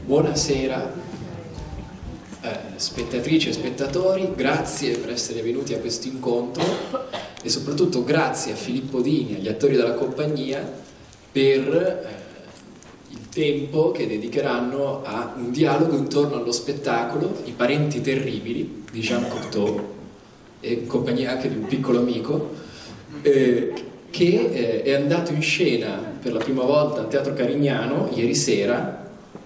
Buonasera spettatrici e spettatori, grazie per essere venuti a questo incontro e soprattutto grazie a Filippo Dini, agli attori della compagnia, per il tempo che dedicheranno a un dialogo intorno allo spettacolo I parenti terribili di Jean Cocteau, e in compagnia anche di un piccolo amico, che è andato in scena per la prima volta al Teatro Carignano ieri sera,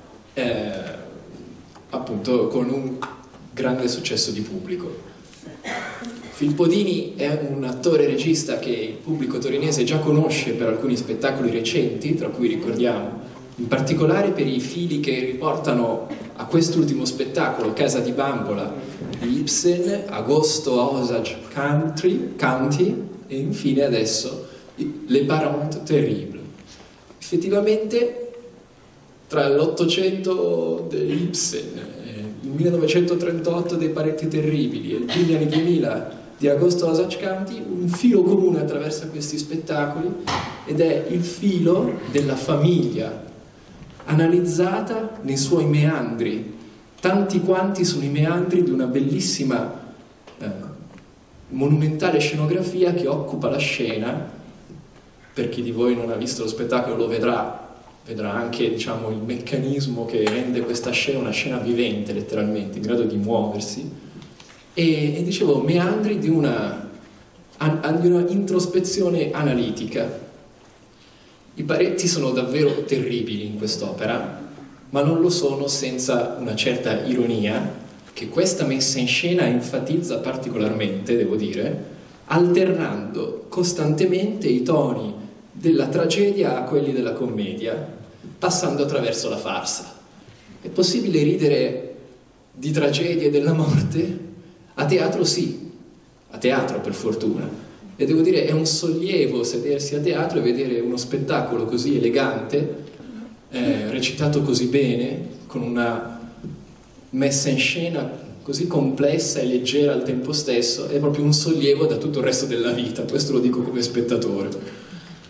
appunto con un grande successo di pubblico. Filippo Dini è un attore e regista che il pubblico torinese già conosce per alcuni spettacoli recenti, tra cui ricordiamo in particolare per i fili che riportano a quest'ultimo spettacolo Casa di Bambola di Ibsen, Agosto a Osage County e infine adesso Les Parents Terribles. Effettivamente tra l'800 di Ibsen, il 1938 dei Parenti Terribili e i primi anni 2000 di Agosto a Osage County, un filo comune attraversa questi spettacoli ed è il filo della famiglia analizzata nei suoi meandri, tanti quanti sono i meandri di una bellissima monumentale scenografia che occupa la scena. Per chi di voi non ha visto lo spettacolo lo vedrà anche, diciamo, il meccanismo che rende questa scena una scena vivente, letteralmente, in grado di muoversi. E dicevo, meandri di una introspezione analitica. I parenti sono davvero terribili in quest'opera, ma non lo sono senza una certa ironia, che questa messa in scena enfatizza particolarmente, devo dire, alternando costantemente i toni della tragedia a quelli della commedia, passando attraverso la farsa. È possibile ridere di tragedie della morte? A teatro sì, a teatro per fortuna. E devo dire, è un sollievo sedersi a teatro e vedere uno spettacolo così elegante, recitato così bene, con una messa in scena così complessa e leggera al tempo stesso. È proprio un sollievo da tutto il resto della vita, questo lo dico come spettatore.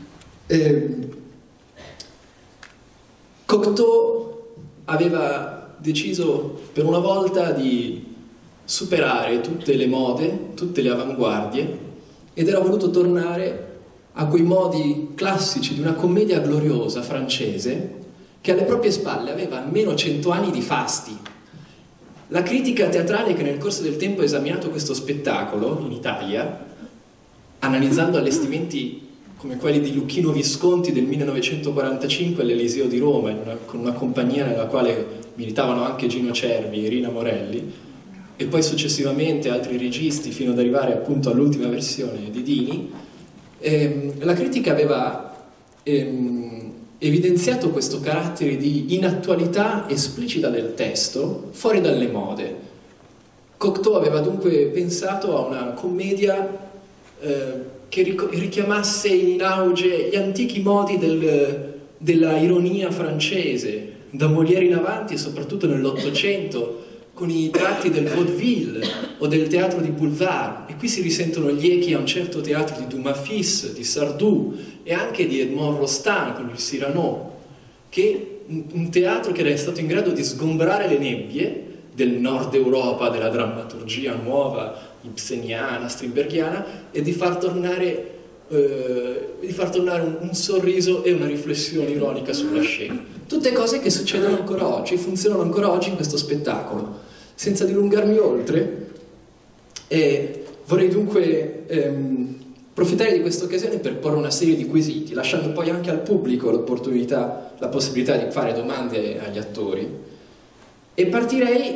Cocteau aveva deciso per una volta di superare tutte le mode, tutte le avanguardie, ed era voluto tornare a quei modi classici di una commedia gloriosa francese che alle proprie spalle aveva almeno 100 anni di fasti. La critica teatrale che nel corso del tempo ha esaminato questo spettacolo in Italia, analizzando allestimenti come quelli di Luchino Visconti del 1945 all'Eliseo di Roma, con una compagnia nella quale militavano anche Gino Cervi e Rina Morelli, e poi successivamente altri registi fino ad arrivare appunto all'ultima versione di Dini, la critica aveva evidenziato questo carattere di inattualità esplicita del testo, fuori dalle mode. Cocteau aveva dunque pensato a una commedia che richiamasse in auge gli antichi modi della ironia francese, da Molière in avanti e soprattutto nell'Ottocento, con i tratti del vaudeville o del teatro di boulevard. E qui si risentono gli echi a un certo teatro di Dumas Fils, di Sardou e anche di Edmond Rostand con il Cyrano, che un teatro che era stato in grado di sgombrare le nebbie del nord Europa, della drammaturgia nuova ibseniana, strindbergiana, e di far tornare un sorriso e una riflessione ironica sulla scena. Tutte cose che succedono ancora oggi, funzionano ancora oggi in questo spettacolo. Senza dilungarmi oltre, vorrei dunque approfittare di questa occasione per porre una serie di quesiti, lasciando poi anche al pubblico la possibilità di fare domande agli attori. E partirei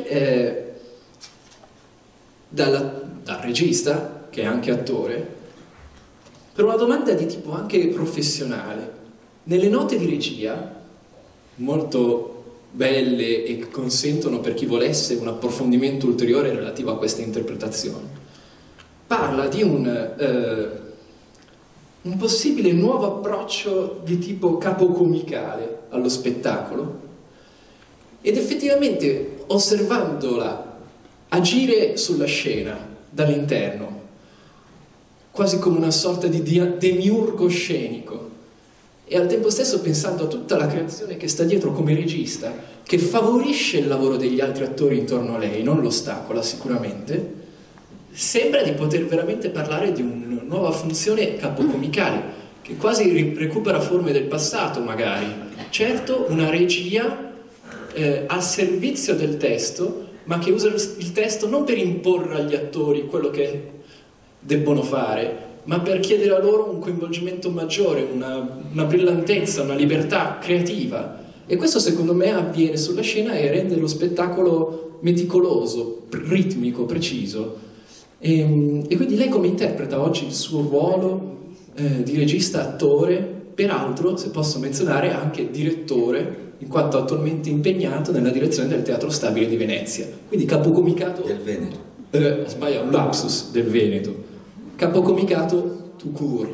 dal regista, che è anche attore, per una domanda di tipo anche professionale. Nelle note di regia, molto belle e che consentono per chi volesse un approfondimento ulteriore relativo a questa interpretazione, parla di un possibile nuovo approccio di tipo capocomicale allo spettacolo, ed effettivamente osservandola agire sulla scena dall'interno, quasi come una sorta di demiurgo scenico, e al tempo stesso pensando a tutta la creazione che sta dietro come regista, che favorisce il lavoro degli altri attori intorno a lei, non lo ostacola sicuramente, sembra di poter veramente parlare di una nuova funzione capocomicale, che quasi recupera forme del passato magari. Certo, una regia al servizio del testo, ma che usa il testo non per imporre agli attori quello che debbono fare, ma per chiedere a loro un coinvolgimento maggiore, una brillantezza, una libertà creativa. E questo secondo me avviene sulla scena e rende lo spettacolo meticoloso, ritmico, preciso. E quindi lei come interpreta oggi il suo ruolo di regista-attore, peraltro, se posso menzionare, anche direttore, in quanto attualmente impegnato nella direzione del Teatro Stabile di Venezia. Quindi capocomicato... Del Veneto. Sbaglia, un lapsus, del Veneto. Capocomicato tout court.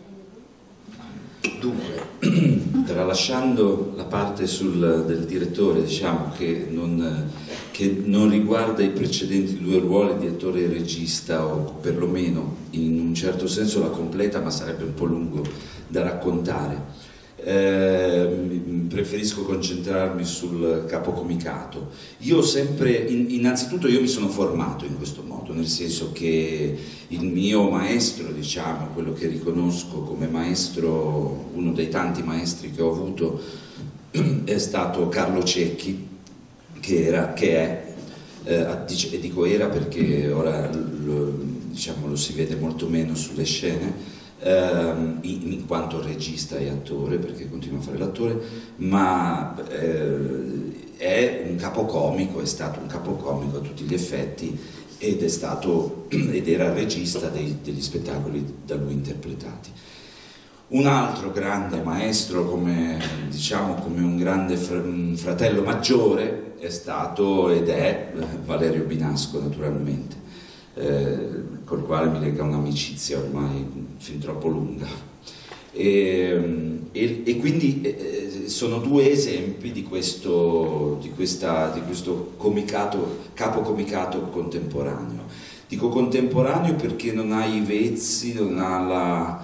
Dunque, tralasciando la parte del direttore, diciamo, che non riguarda i precedenti due ruoli di attore e regista, o perlomeno in un certo senso la completa, ma sarebbe un po' lungo da raccontare. Preferisco concentrarmi sul capocomicato. Io sempre, innanzitutto io mi sono formato in questo modo, nel senso che il mio maestro, diciamo, quello che riconosco come maestro, uno dei tanti maestri che ho avuto, è stato Carlo Cecchi, e dico era perché ora diciamo, lo si vede molto meno sulle scene, in quanto regista e attore, perché continua a fare l'attore, ma è un capocomico, è stato un capocomico a tutti gli effetti, ed era regista degli spettacoli da lui interpretati. Un altro grande maestro, come un grande fratello maggiore, è stato ed è Valerio Binasco, naturalmente, col quale mi lega un'amicizia ormai fin troppo lunga. E quindi sono due esempi di questo capocomicato contemporaneo. Dico contemporaneo perché non ha i vezzi, non ha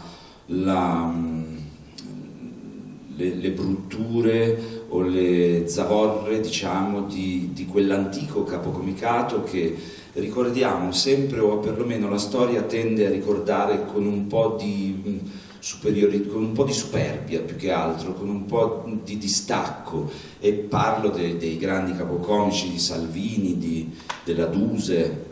le brutture o le zavorre, diciamo, di quell'antico capocomicato che ricordiamo sempre, o perlomeno la storia tende a ricordare con un po' di con un po' di superbia più che altro, con un po' di distacco, e parlo dei grandi capocomici di Salvini, della Duse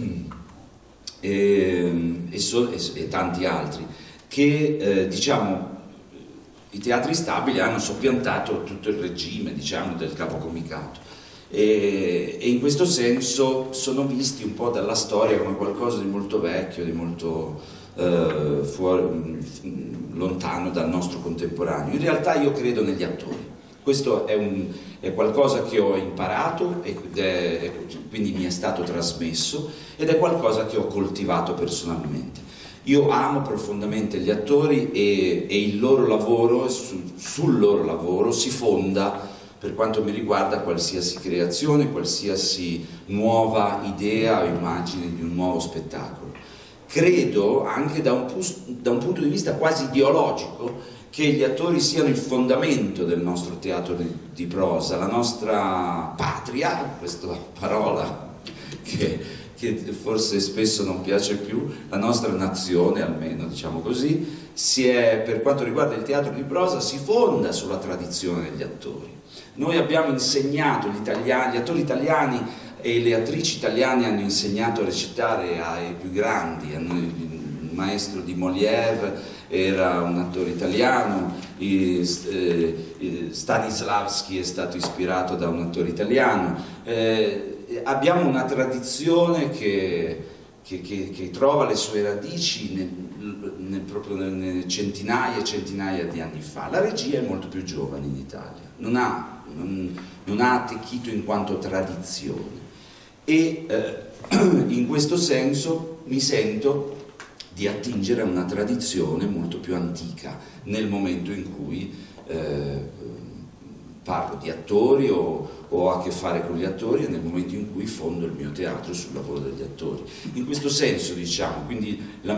e tanti altri, che diciamo i teatri stabili hanno soppiantato tutto il regime, diciamo, del capocomicato, e in questo senso sono visti un po' dalla storia come qualcosa di molto vecchio, di molto lontano dal nostro contemporaneo. In realtà io credo negli attori. Questo è qualcosa che ho imparato e quindi mi è stato trasmesso, ed è qualcosa che ho coltivato personalmente. Io amo profondamente gli attori e il loro lavoro, sul loro lavoro si fonda, per quanto mi riguarda, qualsiasi creazione, qualsiasi nuova idea o immagine di un nuovo spettacolo. Credo anche da un punto di vista quasi ideologico che gli attori siano il fondamento del nostro teatro di prosa, la nostra patria, questa parola che forse spesso non piace più, la nostra nazione almeno, diciamo così, per quanto riguarda il teatro di prosa, si fonda sulla tradizione degli attori. Noi abbiamo insegnato, gli attori italiani e le attrici italiane hanno insegnato a recitare ai più grandi. Il maestro di Molière era un attore italiano, Stanislavski è stato ispirato da un attore italiano. Abbiamo una tradizione che trova le sue radici proprio nelle centinaia e centinaia di anni fa. La regia è molto più giovane in Italia, non ha attecchito in quanto tradizione, e in questo senso mi sento di attingere a una tradizione molto più antica nel momento in cui parlo di attori o ho a che fare con gli attori, e nel momento in cui fondo il mio teatro sul lavoro degli attori. In questo senso, diciamo, quindi il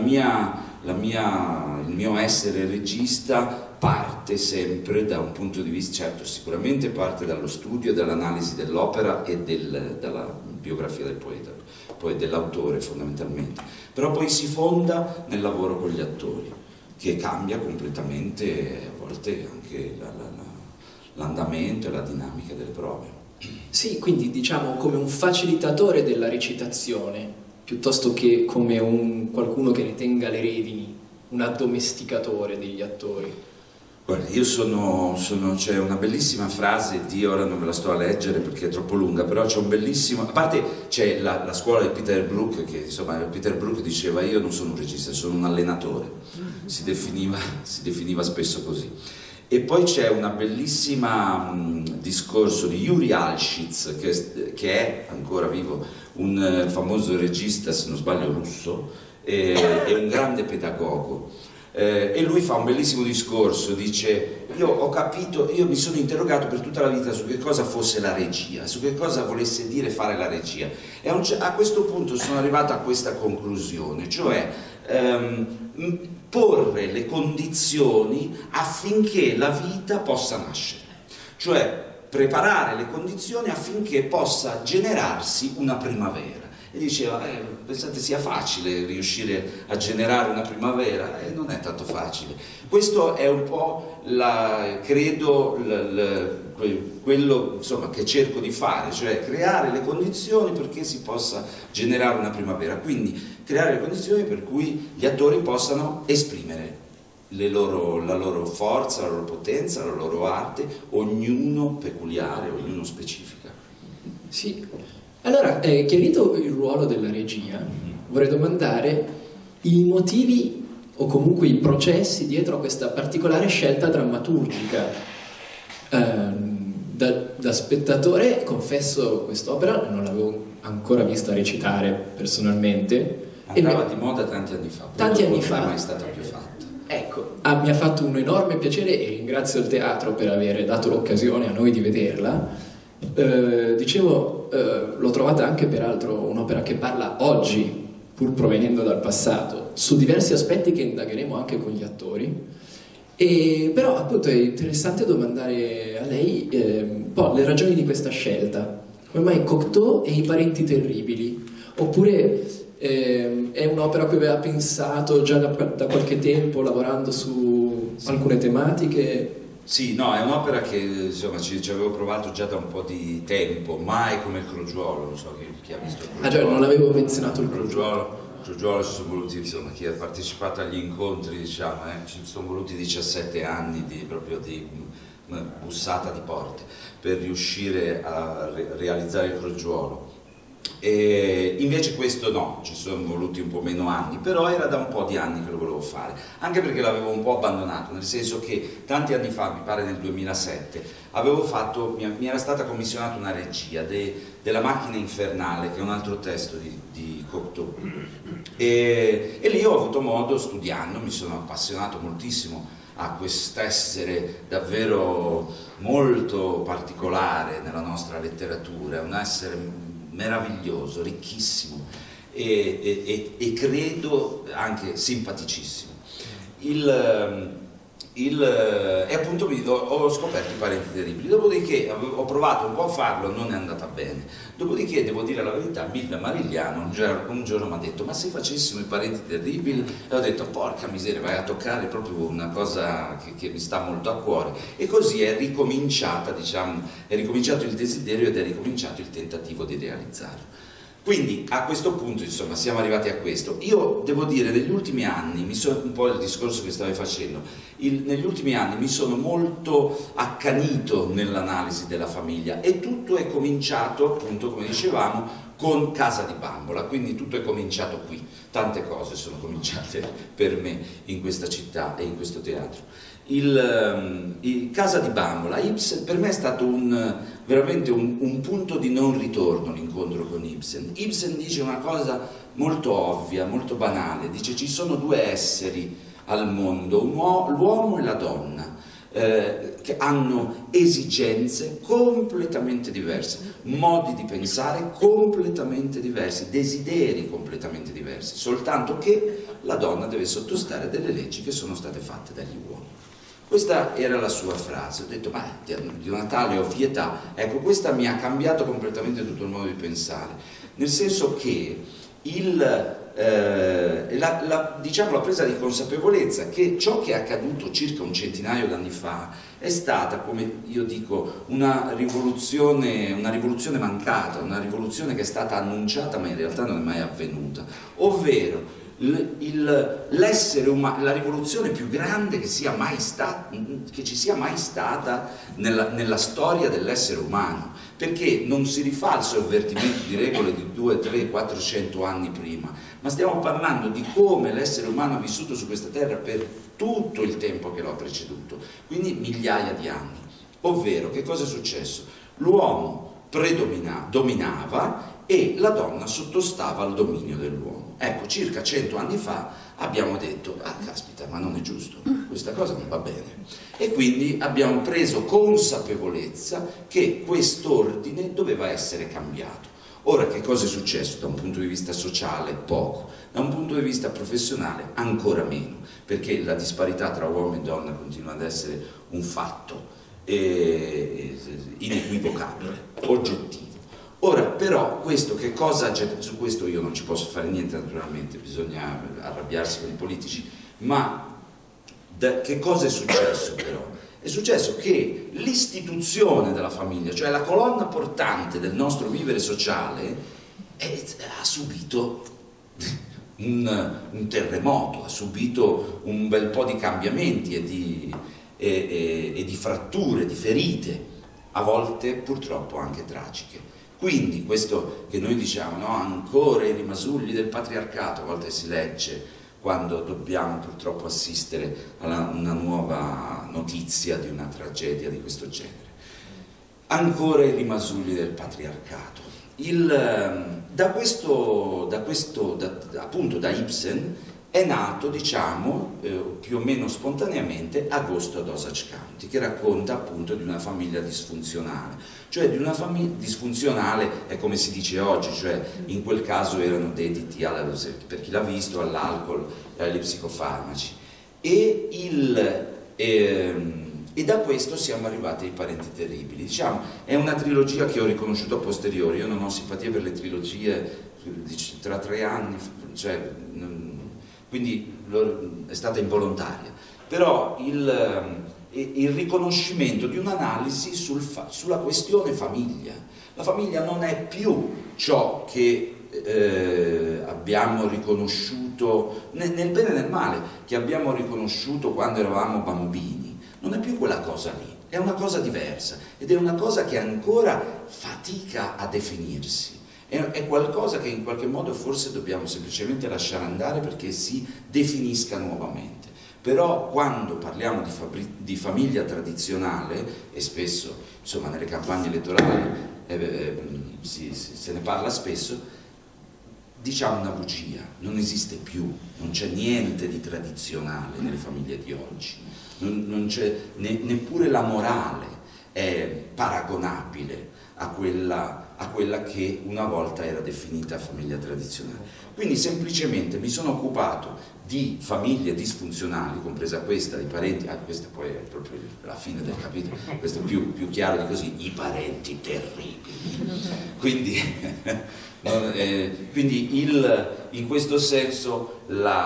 mio essere regista parte sempre da un punto di vista, certo, sicuramente parte dallo studio e dall'analisi dell'opera e dalla biografia del poeta, poi dell'autore fondamentalmente, però poi si fonda nel lavoro con gli attori, che cambia completamente a volte anche l'andamento e la dinamica delle prove. Sì, quindi diciamo come un facilitatore della recitazione, piuttosto che come qualcuno che ne tenga le redini, un addomesticatore degli attori. Guarda, c'è una bellissima frase di, ora non me la sto a leggere perché è troppo lunga, però c'è un bellissimo, a parte c'è la scuola di Peter Brook, che insomma Peter Brook diceva: io non sono un regista, sono un allenatore, si definiva spesso così. E poi c'è una bellissima discorso di Yuri Alshitz, che è ancora vivo, un famoso regista, se non sbaglio russo, e un grande pedagogo. E lui fa un bellissimo discorso, dice: io mi sono interrogato per tutta la vita su che cosa fosse la regia, su che cosa volesse dire fare la regia, e a questo punto sono arrivato a questa conclusione, cioè porre le condizioni affinché la vita possa nascere, cioè preparare le condizioni affinché possa generarsi una primavera. E diceva: pensate sia facile riuscire a generare una primavera? Non è tanto facile. Questo è un po' credo quello, insomma, che cerco di fare, cioè creare le condizioni perché si possa generare una primavera, quindi creare le condizioni per cui gli attori possano esprimere la loro forza, la loro potenza, la loro arte, ognuno peculiare, ognuno specifica. Sì. Allora, chiarito il ruolo della regia, vorrei domandare i motivi o comunque i processi dietro a questa particolare scelta drammaturgica. Da spettatore, confesso, quest'opera non l'avevo ancora vista recitare personalmente. Andava di moda tanti anni fa. Tanti anni fa. Non è mai stata più fatta. Ecco, mi ha fatto un enorme piacere e ringrazio il teatro per aver dato l'occasione a noi di vederla. Dicevo, l'ho trovata anche peraltro un'opera che parla oggi, pur provenendo dal passato, su diversi aspetti che indagheremo anche con gli attori. Però appunto è interessante domandare a lei un po' le ragioni di questa scelta. Come mai Cocteau e i parenti terribili? Oppure è un'opera a cui aveva pensato già da qualche tempo, lavorando su alcune tematiche? Sì, no, è un'opera che insomma ci avevo provato già da un po' di tempo, mai come il Crogiuolo, non so chi ha visto il Crogiuolo. Ah già, non avevo menzionato il Crogiuolo. Crogiuolo ci sono voluti, insomma, chi ha partecipato agli incontri, diciamo, ci sono voluti 17 anni proprio di bussata di porte per riuscire a realizzare il Crogiuolo. E invece questo no, ci sono voluti un po' meno anni, però era da un po' di anni che lo volevo fare, anche perché l'avevo un po' abbandonato, nel senso che tanti anni fa, mi pare nel 2007, mi era stata commissionata una regia della Macchina Infernale, che è un altro testo di Cocteau, e lì ho avuto modo, studiando, mi sono appassionato moltissimo a quest'essere davvero molto particolare nella nostra letteratura, un essere meraviglioso, ricchissimo e credo anche simpaticissimo. E appunto ho scoperto i parenti terribili, dopodiché ho provato un po' a farlo, non è andata bene. Dopodiché, devo dire la verità, Milva Marigliano un giorno mi ha detto: ma se facessimo i parenti terribili? E ho detto: porca miseria, vai a toccare proprio una cosa che mi sta molto a cuore. E così è ricominciata, diciamo, è ricominciato il desiderio ed è ricominciato il tentativo di realizzarlo. Quindi a questo punto, insomma, siamo arrivati a questo. Io devo dire, negli ultimi anni, un po' il discorso che stavi facendo, negli ultimi anni mi sono molto accanito nell'analisi della famiglia, e tutto è cominciato, appunto, come dicevamo, con Casa di Bambola, quindi tutto è cominciato qui. Tante cose sono cominciate per me in questa città e in questo teatro. Il Casa di Bambola, Ibsen, per me è stato veramente un punto di non ritorno l'incontro con Ibsen. Ibsen dice una cosa molto ovvia, molto banale, dice: ci sono due esseri al mondo, l'uomo e la donna. che hanno esigenze completamente diverse, modi di pensare completamente diversi, desideri completamente diversi, soltanto che la donna deve sottostare a delle leggi che sono state fatte dagli uomini. Questa era la sua frase. Ho detto, ma di una tale ovvietà, ecco, questa mi ha cambiato completamente tutto il modo di pensare, nel senso che diciamo, la presa di consapevolezza che ciò che è accaduto circa un centinaio d'anni fa è stata, come io dico, una rivoluzione mancata, una rivoluzione che è stata annunciata ma in realtà non è mai avvenuta, ovvero l'essere umano, la rivoluzione più grande che ci sia mai stata nella storia dell'essere umano, perché non si rifà al sovvertimento di regole di 200, 300, 400 anni prima, ma stiamo parlando di come l'essere umano ha vissuto su questa terra per tutto il tempo che lo ha preceduto, quindi migliaia di anni. Ovvero, che cosa è successo? L'uomo dominava e la donna sottostava al dominio dell'uomo. Ecco, circa 100 anni fa abbiamo detto, ah caspita, ma non è giusto, questa cosa non va bene. E quindi abbiamo preso consapevolezza che quest'ordine doveva essere cambiato. Ora, che cosa è successo? Da un punto di vista sociale, poco. Da un punto di vista professionale, ancora meno, perché la disparità tra uomo e donna continua ad essere un fatto inequivocabile, oggettivo. Ora, però, questo che cosa, su questo io non ci posso fare niente naturalmente, bisogna arrabbiarsi con i politici, ma che cosa è successo però? È successo che l'istituzione della famiglia, cioè la colonna portante del nostro vivere sociale, ha subito un terremoto, ha subito un bel po' di cambiamenti e di fratture, di ferite, a volte purtroppo anche tragiche. Quindi questo che noi diciamo, no, ancora i rimasugli del patriarcato, a volte si legge quando dobbiamo purtroppo assistere a una nuova notizia di una tragedia di questo genere. Ancora i rimasugli del patriarcato. Appunto da Ibsen è nato, diciamo, più o meno spontaneamente, Agosto ad Osage County, che racconta appunto di una famiglia disfunzionale, cioè di una famiglia disfunzionale, è come si dice oggi, cioè in quel caso erano dediti, per chi l'ha visto, all'alcol e agli psicofarmaci. E da questo siamo arrivati ai Parenti Terribili. Diciamo, è una trilogia che ho riconosciuto a posteriori, io non ho simpatia per le trilogie tra 3 anni, cioè, quindi è stata involontaria, però il riconoscimento di un'analisi sulla questione famiglia. La famiglia non è più ciò che abbiamo riconosciuto, nel bene e nel male, che abbiamo riconosciuto quando eravamo bambini, non è più quella cosa lì, è una cosa diversa ed è una cosa che ancora fatica a definirsi. È qualcosa che in qualche modo forse dobbiamo semplicemente lasciare andare perché si definisca nuovamente. Però quando parliamo di famiglia tradizionale, e spesso insomma nelle campagne elettorali se ne parla spesso, diciamo una bugia, non esiste più, non c'è niente di tradizionale nelle famiglie di oggi, non c'è neppure la morale è paragonabile a quella che una volta era definita famiglia tradizionale. Quindi semplicemente mi sono occupato di famiglie disfunzionali, compresa questa, di parenti, questa poi è proprio la fine del capitolo, questo è più chiaro di così, i parenti terribili. Quindi in questo senso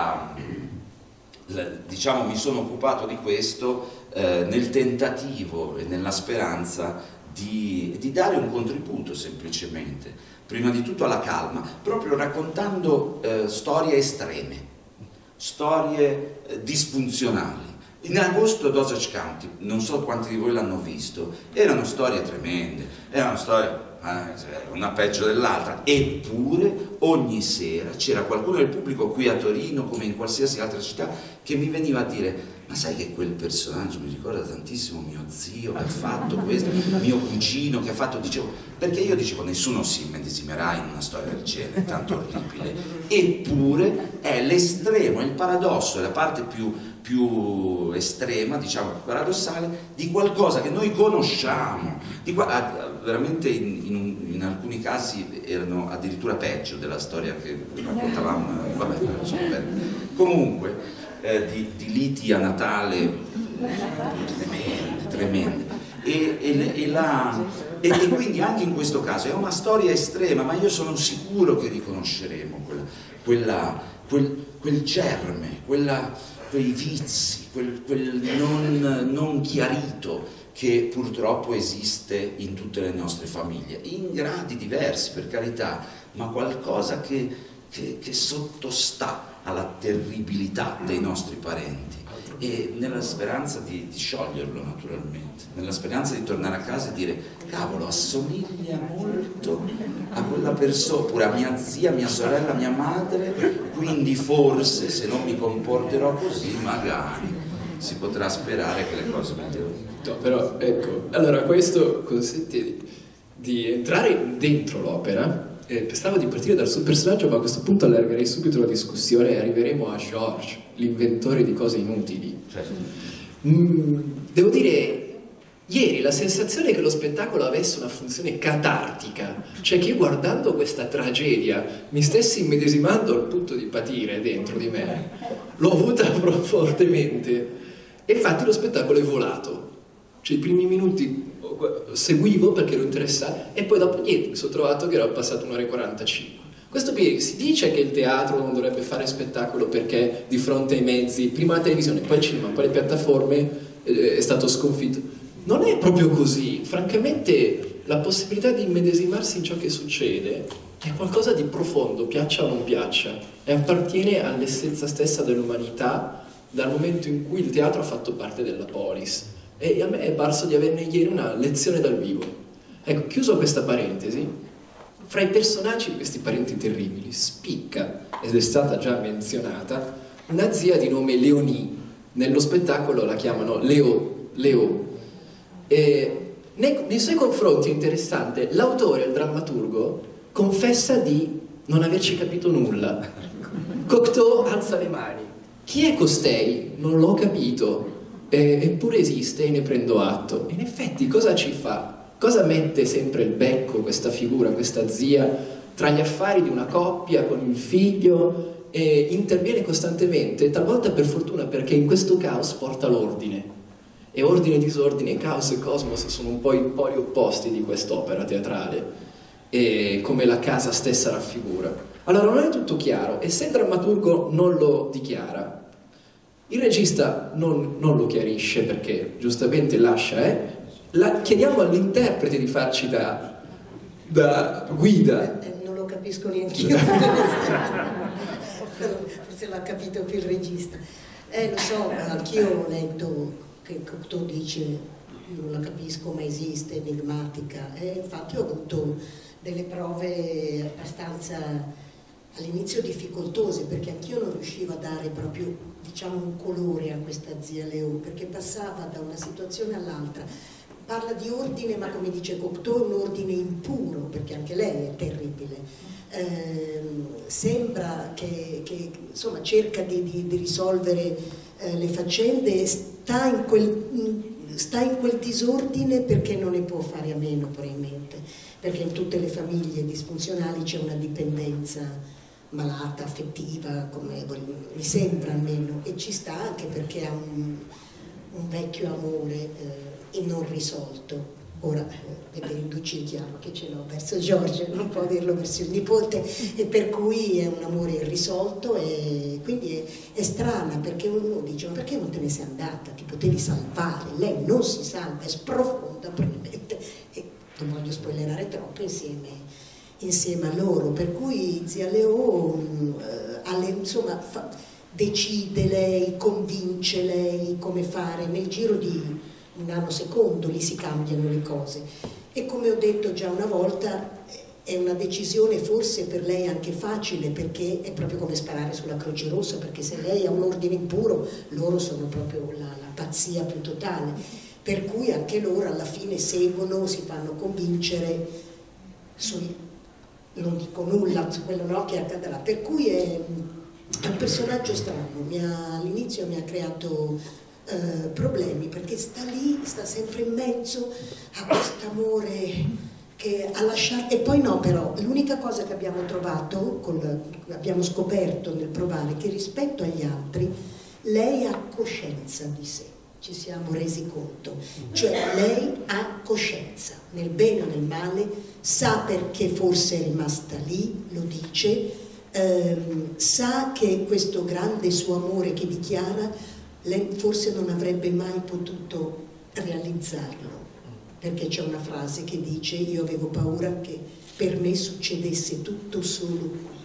diciamo, mi sono occupato di questo nel tentativo e nella speranza di dare un contributo semplicemente, prima di tutto alla calma, proprio raccontando storie estreme, storie disfunzionali. In Agosto ad Osage County, non so quanti di voi l'hanno visto, erano storie tremende, erano storie una peggio dell'altra, eppure ogni sera c'era qualcuno del pubblico qui a Torino, come in qualsiasi altra città, che mi veniva a dire: ma sai che quel personaggio mi ricorda tantissimo mio zio che ha fatto questo, mio cugino che ha fatto, dicevo, perché io dicevo nessuno si immedesimerà in una storia del genere, è tanto orribile, eppure è l'estremo, è il paradosso, è la parte più più estrema, diciamo più paradossale, di qualcosa che noi conosciamo, veramente in alcuni casi erano addirittura peggio della storia che raccontavamo, vabbè, non so bene. Comunque di liti a Natale tremende. E quindi anche in questo caso è una storia estrema, ma io sono sicuro che riconosceremo quel germe, quei vizi, quel non chiarito che purtroppo esiste in tutte le nostre famiglie, in gradi diversi per carità, ma qualcosa che sottostà alla terribilità dei nostri parenti, e nella speranza di scioglierlo naturalmente, nella speranza di tornare a casa e dire cavolo, assomiglia molto a quella persona, pure a mia zia, mia sorella, mia madre, quindi forse se non mi comporterò così magari si potrà sperare che le cose migliorino. No, però ecco, allora questo consente di entrare dentro l'opera. Pensavo di partire dal suo personaggio, ma a questo punto allargherei subito la discussione e arriveremo a Georges, l'inventore di cose inutili. Devo dire, ieri la sensazione che lo spettacolo avesse una funzione catartica, cioè che io guardando questa tragedia mi stessi immedesimando al punto di patire dentro di me, l'ho avuta fortemente, e infatti lo spettacolo è volato. Cioè i primi minuti seguivo perché ero interessato e poi dopo niente, mi sono trovato che era passato 1 ora e 45. Questo si dice che il teatro non dovrebbe fare spettacolo perché di fronte ai mezzi, prima la televisione, poi il cinema, poi le piattaforme, è stato sconfitto. Non è proprio così. Francamente la possibilità di immedesimarsi in ciò che succede è qualcosa di profondo, piaccia o non piaccia, e appartiene all'essenza stessa dell'umanità dal momento in cui il teatro ha fatto parte della polis. E a me è parso di averne ieri una lezione dal vivo. Ecco, chiuso questa parentesi, fra i personaggi di questi parenti terribili spicca, ed è stata già menzionata, una zia di nome Leonie. Nello spettacolo la chiamano Leo. E nei suoi confronti è interessante, l'autore, il drammaturgo, confessa di non averci capito nulla. Cocteau alza le mani. Chi è costei? Non l'ho capito. Eppure esiste e ne prendo atto. In effetti cosa ci fa? Cosa mette sempre il becco, questa figura, questa zia, tra gli affari di una coppia con il figlio, e interviene costantemente, talvolta per fortuna, perché in questo caos porta l'ordine. E ordine, disordine, caos e cosmos sono un po' i poli opposti di quest'opera teatrale, e come la casa stessa raffigura. Allora non è tutto chiaro, e se il drammaturgo non lo dichiara, il regista non lo chiarisce perché giustamente lascia, chiediamo all'interprete di farci da guida. Non lo capisco neanch'io. Forse l'ha capito più il regista. Lo so, anch'io ho letto che Cocteau dice non la capisco ma esiste, enigmatica, e infatti ho avuto delle prove abbastanza all'inizio difficoltose, perché anch'io non riuscivo a dare proprio, diciamo, un colore a questa zia Leo, perché passava da una situazione all'altra. Parla di ordine, ma come dice Cocteau, un ordine impuro, perché anche lei è terribile. Sembra che insomma cerca di risolvere le faccende, sta in quel disordine perché non ne può fare a meno, probabilmente, perché in tutte le famiglie disfunzionali c'è una dipendenza malata, affettiva, come mi sembra almeno, e ci sta anche perché ha un vecchio amore non risolto. Ora, vedendoci è chiaro che ce l'ho verso Georges, non può averlo verso il nipote, e per cui è un amore irrisolto, e quindi è strana, perché uno dice ma perché non te ne sei andata, ti potevi salvare, lei non si salva, è sprofonda probabilmente, e non voglio spoilerare troppo, insieme a loro, per cui zia Leo insomma decide lei, convince lei come fare, nel giro di un nanosecondo lì si cambiano le cose, e come ho detto già una volta è una decisione forse per lei anche facile, perché è proprio come sparare sulla Croce Rossa, perché se lei ha un ordine impuro loro sono proprio la pazzia più totale, per cui anche loro alla fine seguono, si fanno convincere non dico nulla su quello, no, che accadrà, per cui È un personaggio strano, all'inizio mi ha creato problemi, perché sta lì, sta sempre in mezzo a quest'amore che ha lasciato, e poi no, però l'unica cosa che abbiamo trovato, abbiamo scoperto nel provare, che rispetto agli altri lei ha coscienza di sé, ci siamo resi conto, cioè lei ha coscienza, nel bene o nel male, sa perché forse è rimasta lì, lo dice, sa che questo grande suo amore che dichiara, lei forse non avrebbe mai potuto realizzarlo, perché c'è una frase che dice: io avevo paura che per me succedesse tutto solo qui.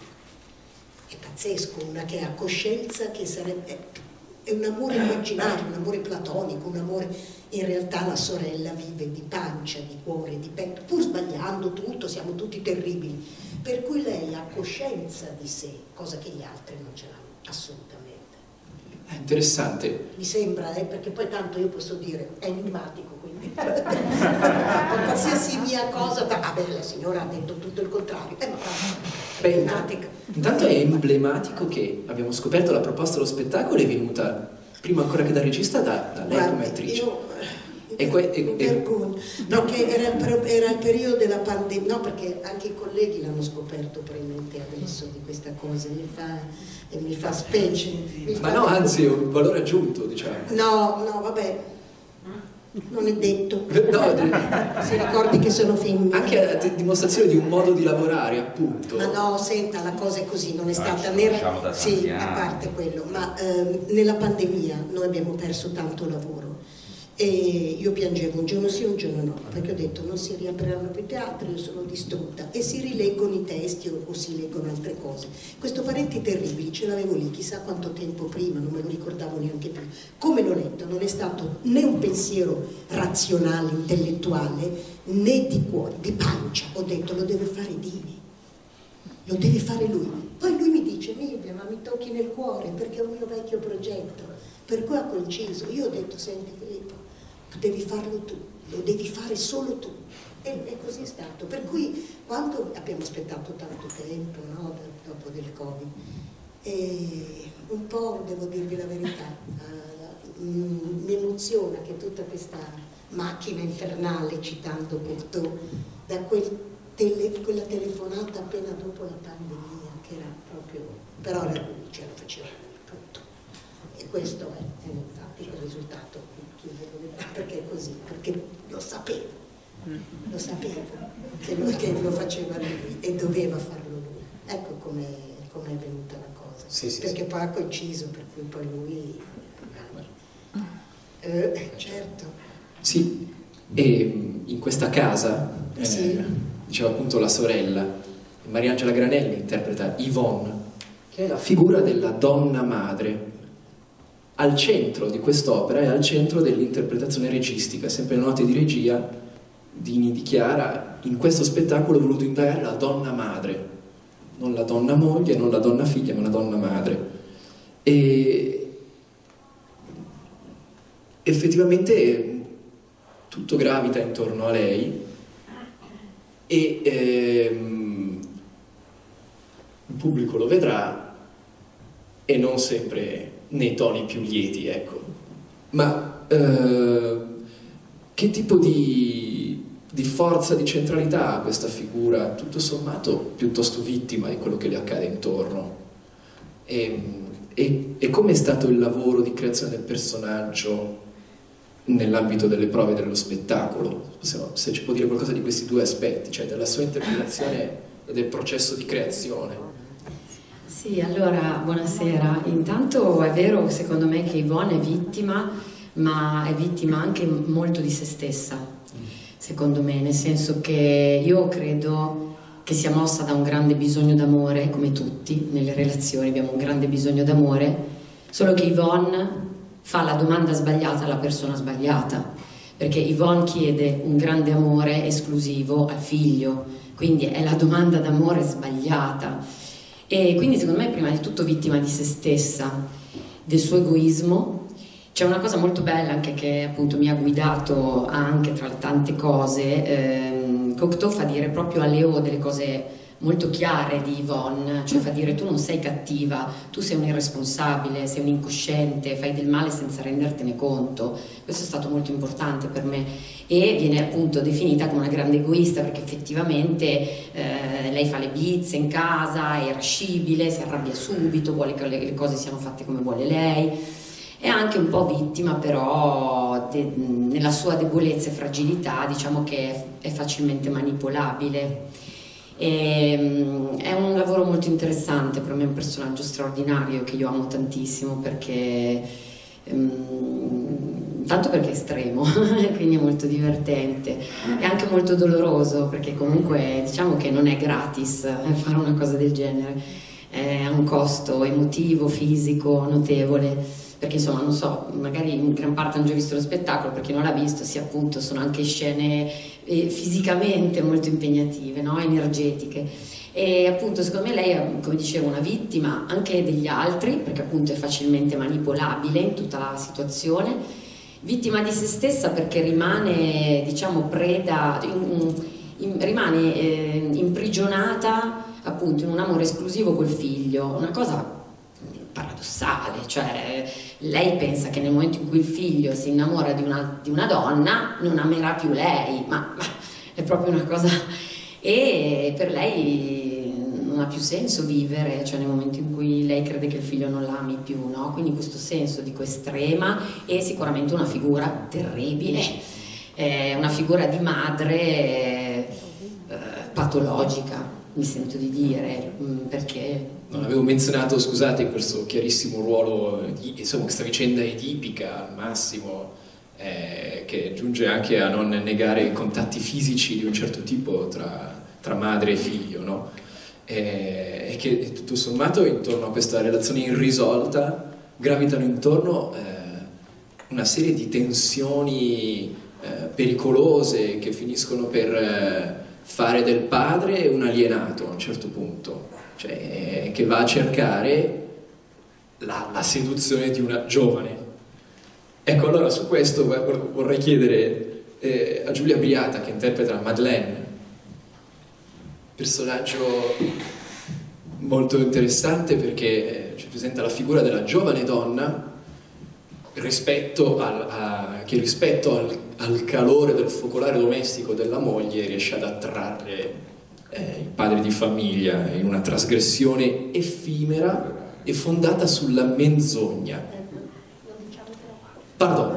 È pazzesco, una che ha coscienza che sarebbe... È un amore immaginario, un amore platonico, un amore... In realtà la sorella vive di pancia, di cuore, di petto, pur sbagliando tutto, siamo tutti terribili. Per cui lei ha coscienza di sé, cosa che gli altri non ce l'hanno assolutamente. È interessante. Mi sembra, perché poi tanto io posso dire, è enigmatico, quindi con qualsiasi mia cosa, beh, la signora ha detto tutto il contrario, ma è enigmatica. Intanto è emblematico che abbiamo scoperto la proposta dello spettacolo è venuta, prima ancora che da regista, da lei come attrice. Vergogno. No, che era il periodo della pandemia, no, perché anche i colleghi l'hanno scoperto probabilmente adesso di questa cosa, mi fa specie. Ma no, anzi è un valore aggiunto, diciamo. No, vabbè, non è detto. No, si ricordi che sono femmine. Anche a dimostrazione di un modo di lavorare, appunto. Ma no, senta, la cosa è così, non è stata sì, a parte quello, ma nella pandemia noi abbiamo perso tanto lavoro. E io piangevo un giorno sì, un giorno no, perché ho detto non si riapriranno più teatri, io sono distrutta, e si rileggono i testi o si leggono altre cose. Questo Parenti Terribili ce l'avevo lì chissà quanto tempo prima, non me lo ricordavo neanche più. Come l'ho letto non è stato né un pensiero razionale, intellettuale, né di cuore, di pancia. Ho detto lo deve fare Dini, lo deve fare lui. Poi lui mi dice: Milvia, ma mi tocchi nel cuore perché è un mio vecchio progetto, per cui ha coinciso. Io ho detto: senti Filippo, devi farlo tu, lo devi fare solo tu, e così è stato. Per cui quando abbiamo aspettato tanto tempo, no, dopo del Covid, e un po', devo dirvi la verità, mi emoziona che tutta questa macchina infernale, citando Cocteau, da quella telefonata appena dopo la pandemia, che era proprio, però era lui, ce lo faceva tutto, e questo è infatti il risultato. Perché è così, perché lo sapevo che lo faceva lui e doveva farlo lui. Ecco come è venuta la cosa, perché poi ha coinciso, per cui poi lui certo. Sì, e in questa casa diceva appunto la sorella, Mariangela Granelli interpreta Yvonne, che è la figura della donna madre. Al centro di quest'opera e al centro dell'interpretazione registica, sempre le note di regia, Dini dichiara: in questo spettacolo ho voluto indagare la donna madre, non la donna moglie, non la donna figlia, ma la donna madre. E effettivamente tutto gravita intorno a lei e il pubblico lo vedrà, e non sempre nei toni più lieti, ecco. Ma che tipo di forza, di centralità ha questa figura, tutto sommato piuttosto vittima di quello che le accade intorno? E come è stato il lavoro di creazione del personaggio nell'ambito delle prove dello spettacolo? Se ci può dire qualcosa di questi due aspetti, cioè della sua interpretazione e del processo di creazione. Sì, allora, buonasera. Intanto è vero, secondo me, che Yvonne è vittima, ma è vittima anche molto di se stessa, secondo me, nel senso che io credo che sia mossa da un grande bisogno d'amore, come tutti nelle relazioni abbiamo un grande bisogno d'amore, solo che Yvonne fa la domanda sbagliata alla persona sbagliata, perché Yvonne chiede un grande amore esclusivo al figlio, quindi è la domanda d'amore sbagliata. E quindi secondo me è prima di tutto vittima di se stessa, del suo egoismo. C'è una cosa molto bella anche che appunto mi ha guidato anche tra le tante cose, Cocteau fa dire proprio a Leo delle cose molto chiare di Yvonne, cioè fa dire: tu non sei cattiva, tu sei un irresponsabile, sei un incosciente, fai del male senza rendertene conto. Questo è stato molto importante per me, e viene appunto definita come una grande egoista, perché effettivamente lei fa le bizze in casa, è irascibile, si arrabbia subito, vuole che le cose siano fatte come vuole lei. È anche un po' vittima però nella sua debolezza e fragilità, diciamo che è facilmente manipolabile. È un lavoro molto interessante, per me è un personaggio straordinario che io amo tantissimo, perché tanto perché è estremo, quindi è molto divertente, è anche molto doloroso, perché comunque diciamo che non è gratis fare una cosa del genere, ha un costo emotivo, fisico notevole. Perché insomma, non so, magari in gran parte hanno già visto lo spettacolo, per chi non l'ha visto, sì, appunto, sono anche scene fisicamente molto impegnative, no? Energetiche. E appunto secondo me lei è, come dicevo, una vittima anche degli altri, perché appunto è facilmente manipolabile in tutta la situazione, vittima di se stessa perché rimane, diciamo, preda, rimane imprigionata appunto in un amore esclusivo col figlio, una cosa paradossale, cioè lei pensa che nel momento in cui il figlio si innamora di una donna non amerà più lei, ma è proprio una cosa, e per lei non ha più senso vivere, cioè nel momento in cui lei crede che il figlio non l'ami più, no? Quindi questo senso di estrema, e sicuramente una figura terribile, una figura di madre patologica, mi sento di dire, perché non avevo menzionato, scusate, questo chiarissimo ruolo, insomma, questa vicenda edipica al massimo, che giunge anche a non negare contatti fisici di un certo tipo tra madre e figlio, no? E che tutto sommato intorno a questa relazione irrisolta gravitano intorno una serie di tensioni pericolose che finiscono per fare del padre un alienato a un certo punto, cioè che va a cercare la seduzione di una giovane. Ecco, allora su questo vorrei chiedere a Giulia Briata, che interpreta Madeleine, personaggio molto interessante perché ci presenta la figura della giovane donna che rispetto al calore del focolare domestico della moglie riesce ad attrarre il padre di famiglia in una trasgressione effimera e fondata sulla menzogna. Pardon.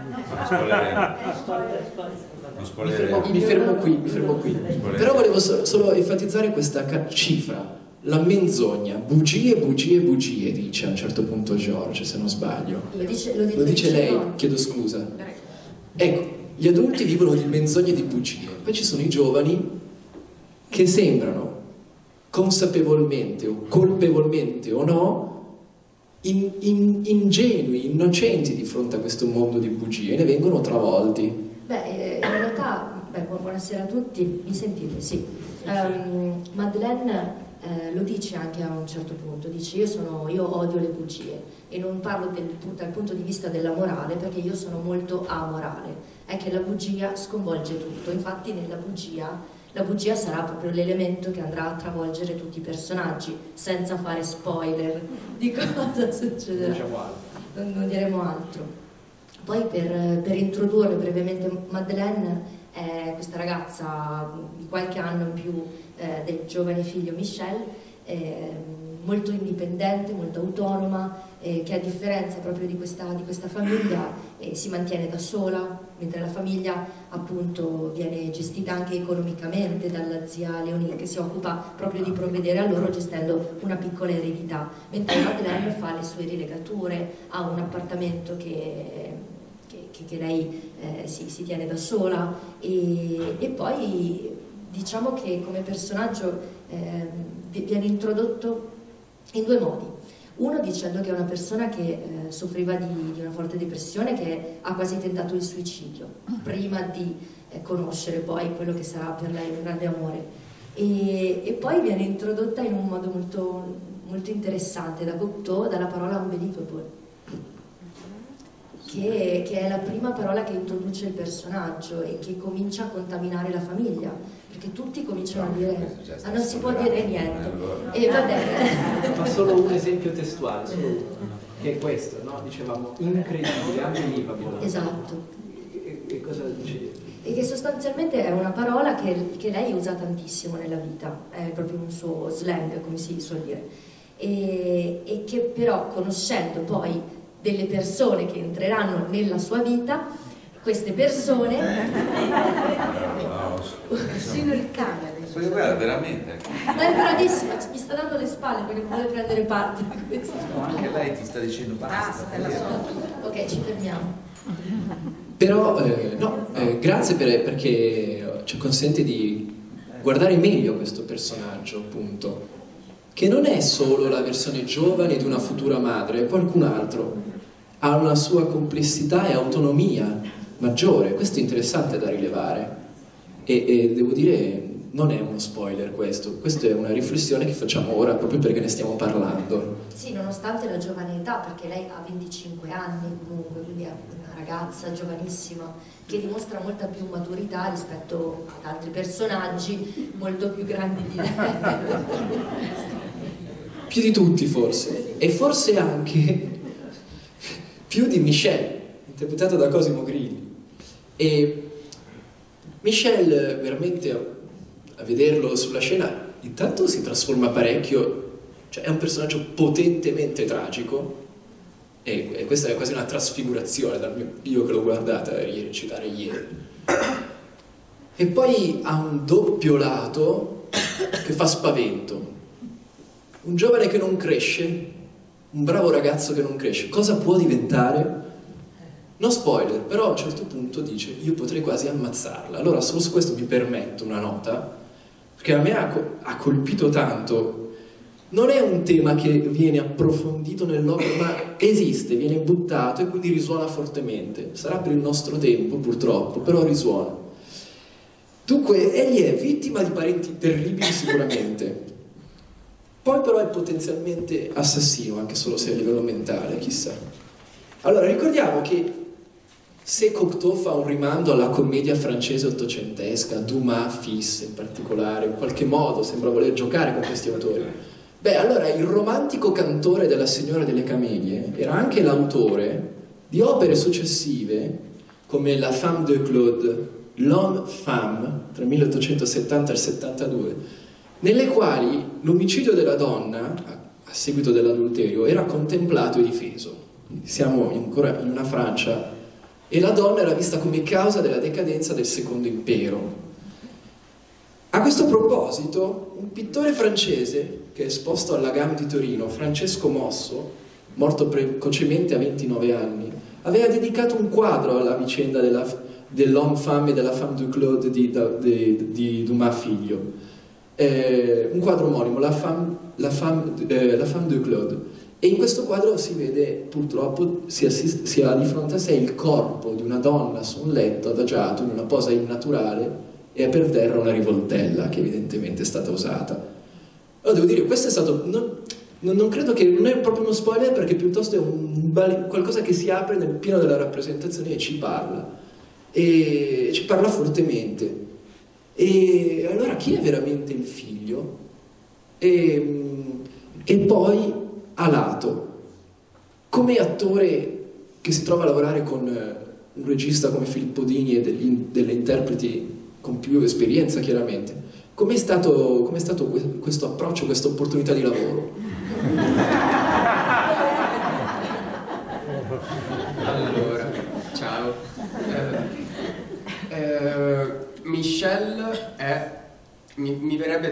Mi fermo qui. Però volevo solo enfatizzare questa cifra. La menzogna, bugie, dice a un certo punto George, se non sbaglio. Lo dice lei, chiedo scusa. Ecco, gli adulti vivono di menzogne e di bugie, poi ci sono i giovani che sembrano consapevolmente o colpevolmente o no ingenui, innocenti di fronte a questo mondo di bugie, e ne vengono travolti. In realtà, buonasera a tutti, mi sentite? Sì. Madeleine lo dice anche a un certo punto, dice io odio le bugie, e non parlo dal punto di vista della morale, perché io sono molto amorale, è che la bugia sconvolge tutto, infatti la bugia sarà proprio l'elemento che andrà a travolgere tutti i personaggi, senza fare spoiler di cosa succederà, non diremo altro. Poi per introdurre brevemente Madeleine, è questa ragazza di qualche anno in più del giovane figlio Michel, molto indipendente, molto autonoma, che a differenza proprio di questa famiglia si mantiene da sola, mentre la famiglia appunto viene gestita anche economicamente dalla zia Leonie, che si occupa proprio di provvedere a loro gestendo una piccola eredità, mentre Madeleine fa le sue rilegature, ha un appartamento che lei si tiene da sola, e poi diciamo che come personaggio viene introdotto in due modi. Uno dicendo che è una persona che soffriva di una forte depressione, che ha quasi tentato il suicidio prima di conoscere poi quello che sarà per lei un grande amore, e poi viene introdotta in un modo molto, molto interessante da Cocteau, dalla parola unbelievable. che è la prima parola che introduce il personaggio e che comincia a contaminare la famiglia, perché tutti cominciano a dire ah, non si può dire niente, e va bene. Ma solo un esempio testuale, solo uno, che è questo, no? Dicevamo incredibile, unbelievable. Esatto. E cosa dicevi? E che sostanzialmente è una parola che lei usa tantissimo nella vita, è proprio un suo slang, come si suol dire, e che però, conoscendo poi delle persone che entreranno nella sua vita, queste persone persino il cane adesso. Guarda, veramente. è bravissima, mi sta dando le spalle perché vuole prendere parte a questo. No, anche lei ti sta dicendo basta. Ok, ci fermiamo. Però no, grazie perché ci consente di guardare meglio questo personaggio, appunto, che non è solo la versione giovane di una futura madre, è qualcun altro, ha una sua complessità e autonomia maggiore. Questo è interessante da rilevare e devo dire non è uno spoiler questo è una riflessione che facciamo ora proprio perché ne stiamo parlando. Sì, nonostante la giovane età, perché lei ha 25 anni comunque, quindi è una ragazza giovanissima che dimostra molta più maturità rispetto ad altri personaggi molto più grandi di lei. Più di tutti forse, e forse anche più di Michelle, interpretato da Cosimo Grilli. E Michelle veramente a vederlo sulla scena intanto si trasforma parecchio, cioè è un personaggio potentemente tragico e questa è quasi una trasfigurazione io che l'ho guardata recitare ieri, e poi ha un doppio lato che fa spavento, un giovane che non cresce, un bravo ragazzo che non cresce, cosa può diventare? No spoiler, però a un certo punto dice io potrei quasi ammazzarla. Allora solo su questo mi permetto una nota, perché a me ha colpito tanto. Non è un tema che viene approfondito nell'opera, ma esiste, viene buttato e quindi risuona fortemente. Sarà per il nostro tempo purtroppo, però risuona. Dunque egli è vittima di parenti terribili sicuramente, poi però è potenzialmente assassino, anche solo se a livello mentale, chissà. Allora ricordiamo che se Cocteau fa un rimando alla commedia francese ottocentesca, Dumas, Fils in particolare, in qualche modo sembra voler giocare con questi autori, beh allora il romantico cantore della Signora delle Camelie era anche l'autore di opere successive come La Femme de Claude, L'Homme-Femme, tra il 1870 e il 72, nelle quali l'omicidio della donna, a seguito dell'adulterio, era contemplato e difeso. Siamo ancora in una Francia e la donna era vista come causa della decadenza del Secondo Impero. A questo proposito, un pittore francese che è esposto alla Gamme di Torino, Francesco Mosso, morto precocemente a 29 anni, aveva dedicato un quadro alla vicenda dell'Homme-Femme e della Femme de Claude di Dumas figlio. Un quadro omonimo, la Femme de Claude. E in questo quadro si vede, purtroppo, si ha di fronte a sé il corpo di una donna su un letto adagiato in una posa innaturale e per terra una rivoltella che evidentemente è stata usata. Allora devo dire, questo è stato, non credo che, non è proprio uno spoiler perché piuttosto è qualcosa che si apre nel pieno della rappresentazione e ci parla fortemente. E allora chi è veramente il figlio? E poi a lato, come attore che si trova a lavorare con un regista come Filippo Dini e delle interpreti con più esperienza chiaramente, com'è stato questo approccio, questa opportunità di lavoro? Allora, ciao. Michelle mi verrebbe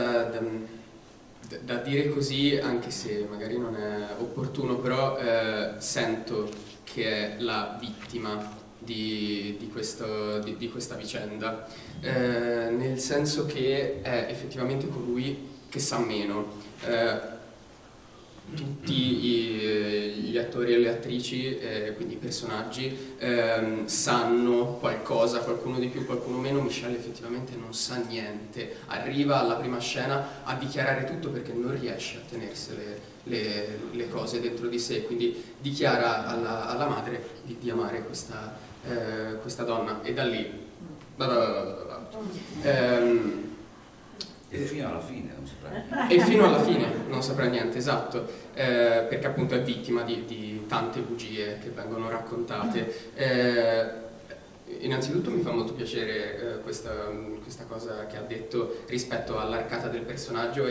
da dire così, anche se magari non è opportuno, però sento che è la vittima di questa vicenda, nel senso che è effettivamente colui che sa meno. tutti gli attori e le attrici, quindi i personaggi, sanno qualcosa, qualcuno di più, qualcuno meno. Michelle effettivamente non sa niente, arriva alla prima scena a dichiarare tutto perché non riesce a tenersi le cose dentro di sé, quindi dichiara alla madre di amare questa donna, e da lì e fino alla fine non saprà niente. E fino alla fine non saprà niente, esatto, perché appunto è vittima di tante bugie che vengono raccontate. Innanzitutto mi fa molto piacere questa cosa che ha detto rispetto all'arcata del personaggio e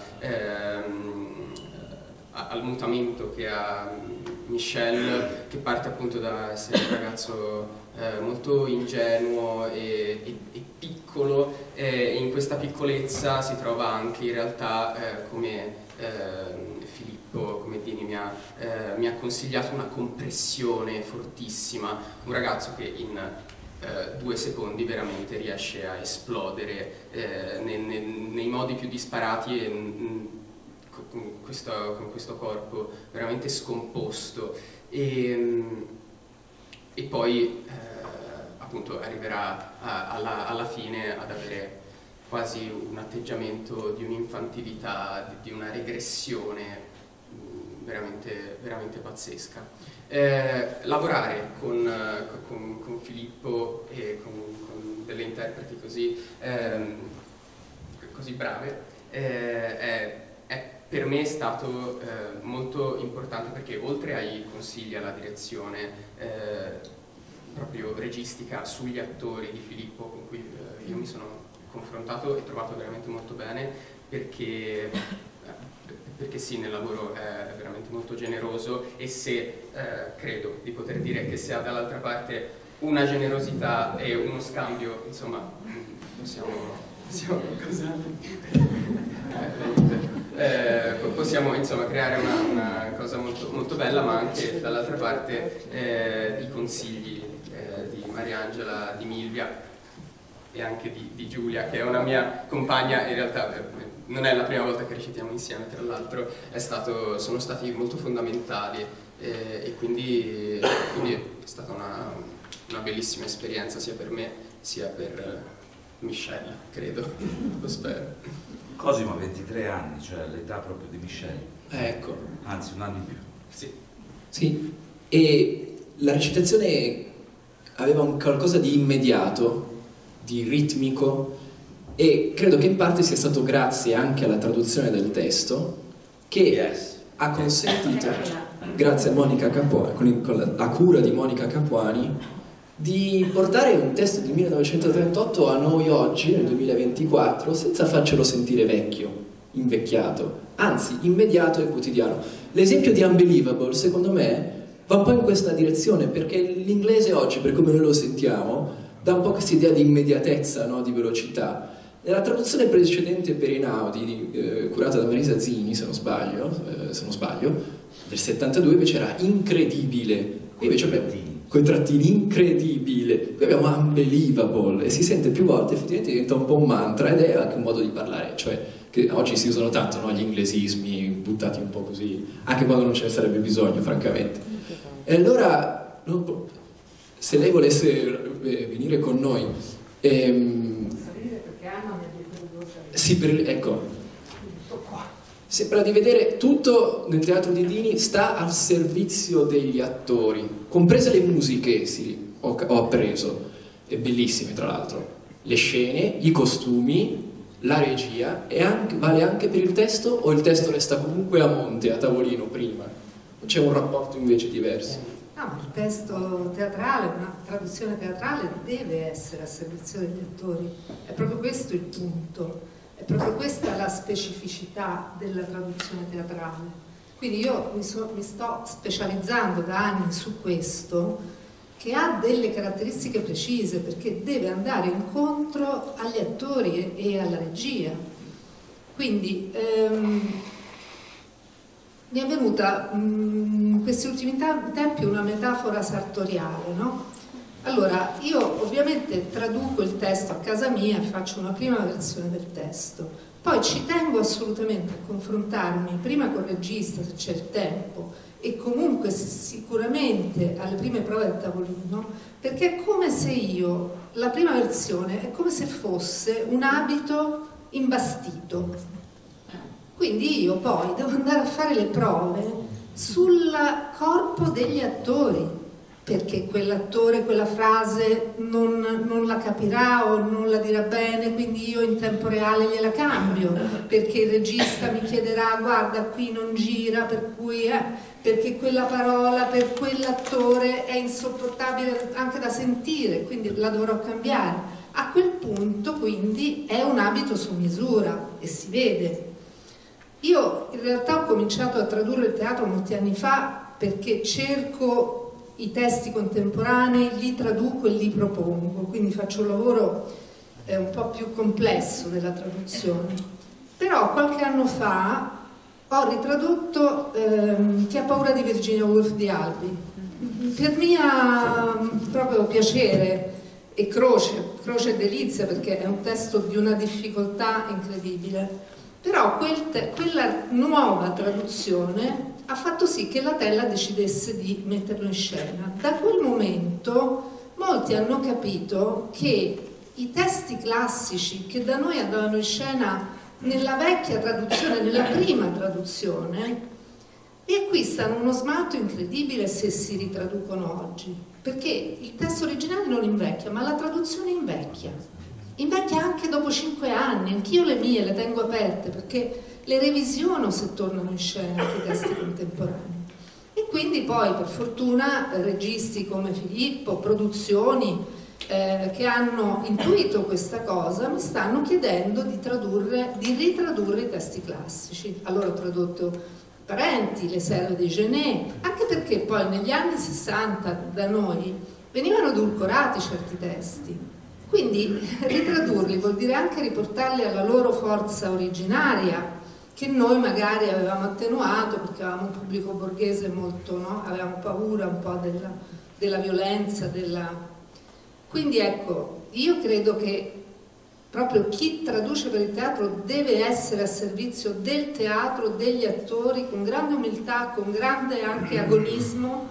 al mutamento che ha Michelle, che parte appunto da essere un ragazzo molto ingenuo e piccolo, e in questa piccolezza si trova anche in realtà come Filippo, come Dini mi ha consigliato, una compressione fortissima, un ragazzo che in 2 secondi veramente riesce a esplodere nei modi più disparati e con questo corpo veramente scomposto, e poi appunto arriverà alla fine ad avere quasi un atteggiamento di un'infantilità, di una regressione veramente, veramente pazzesca. Lavorare con Filippo e con delle interpreti così brave è per me è stato molto importante, perché oltre ai consigli, alla direzione proprio registica sugli attori di Filippo, con cui io mi sono confrontato e trovato veramente molto bene, perché sì, nel lavoro è veramente molto generoso, e se credo di poter dire che se ha dall'altra parte una generosità e uno scambio, insomma, possiamo insomma creare una cosa molto, molto bella, ma anche dall'altra parte i consigli di Mariangela, di Milvia e anche di Giulia, che è una mia compagna. In realtà non è la prima volta che recitiamo insieme, tra l'altro sono stati molto fondamentali, e quindi è stata una bellissima esperienza sia per me sia per Michelle, credo, lo spero. Cosimo ha 23 anni, cioè l'età proprio di Michelle. Ecco. Anzi, un anno in più. Sì, e la recitazione aveva un qualcosa di immediato, di ritmico, e credo che in parte sia stato grazie anche alla traduzione del testo che ha consentito, grazie a Monica Capuani, con la cura di Monica Capuani, di portare un testo del 1938 a noi oggi, nel 2024, senza farcelo sentire vecchio, invecchiato, anzi immediato e quotidiano. L'esempio di Unbelievable, secondo me, va un po' in questa direzione, perché l'inglese oggi, per come noi lo sentiamo, dà un po' questa idea di immediatezza, no? Di velocità. Nella traduzione precedente per Einaudi, curata da Marisa Zini, se non sbaglio, del 72, invece era incredibile. Qui invece abbiamo quei trattini, incredibile. Qui abbiamo unbelievable, e si sente più volte, effettivamente diventa un po' un mantra, ed è anche un modo di parlare, cioè che oggi si usano tanto, no? Gli inglesismi buttati un po' così, anche quando non ce ne sarebbe bisogno, francamente. E allora, se lei volesse venire con noi, sì, ecco, sembra di vedere tutto nel teatro di Dini sta al servizio degli attori, comprese le musiche, sì, ho appreso, e bellissime tra l'altro, le scene, i costumi, la regia, e vale anche per il testo, o il testo resta comunque a monte, a tavolino prima? O c'è un rapporto invece diverso? No, il testo teatrale, una traduzione teatrale deve essere a servizio degli attori, è proprio questo il punto, è proprio questa la specificità della traduzione teatrale. Quindi io mi sto specializzando da anni su questo, che ha delle caratteristiche precise, perché deve andare incontro agli attori e alla regia. Quindi mi è venuta in questi ultimi tempi una metafora sartoriale, no? Allora, io ovviamente traduco il testo a casa mia e faccio una prima versione del testo, Poi ci tengo assolutamente a confrontarmi prima col regista se c'è il tempo e comunque sicuramente alle prime prove a tavolino, perché è come se io, la prima versione è come se fosse un abito imbastito, quindi io poi devo andare a fare le prove sul corpo degli attori, perché quell'attore quella frase non la capirà o non la dirà bene, quindi io in tempo reale gliela cambio, perché il regista mi chiederà guarda qui non gira, per cui perché quella parola per quell'attore è insopportabile anche da sentire, quindi la dovrò cambiare. A quel punto quindi è un abito su misura e si vede. Io in realtà ho cominciato a tradurre il teatro molti anni fa perché cerco i testi contemporanei, li traduco e li propongo, quindi faccio un lavoro un po' più complesso della traduzione. Però qualche anno fa ho ritradotto Chi ha paura di Virginia Woolf di Albi, per mio proprio piacere e croce e delizia, perché è un testo di una difficoltà incredibile. Però quella nuova traduzione ha fatto sì che la Tella decidesse di metterlo in scena. Da quel momento molti hanno capito che i testi classici che da noi andavano in scena nella vecchia traduzione, nella prima traduzione, riacquistano uno smalto incredibile se si ritraducono oggi, perché il testo originale non invecchia, ma la traduzione invecchia anche dopo 5 anni. Anch'io le mie le tengo aperte perché le revisiono se tornano in scena i testi contemporanei. E quindi poi per fortuna registi come Filippo, produzioni che hanno intuito questa cosa mi stanno chiedendo di ritradurre i testi classici. Allora ho tradotto Parenti, Le serve di Genet, anche perché poi negli anni 60 da noi venivano edulcorati certi testi. Quindi ritradurli vuol dire anche riportarli alla loro forza originaria, che noi magari avevamo attenuato perché avevamo un pubblico borghese molto, no? Avevamo paura un po' della violenza, Quindi ecco, io credo che proprio chi traduce per il teatro deve essere a servizio del teatro, degli attori, con grande umiltà, con grande anche agonismo,